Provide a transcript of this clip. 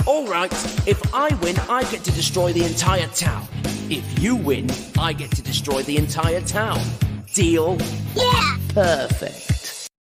All right, if I win, I get to destroy the entire town. If you win, I get to destroy the entire town. Deal? Yeah! Perfect.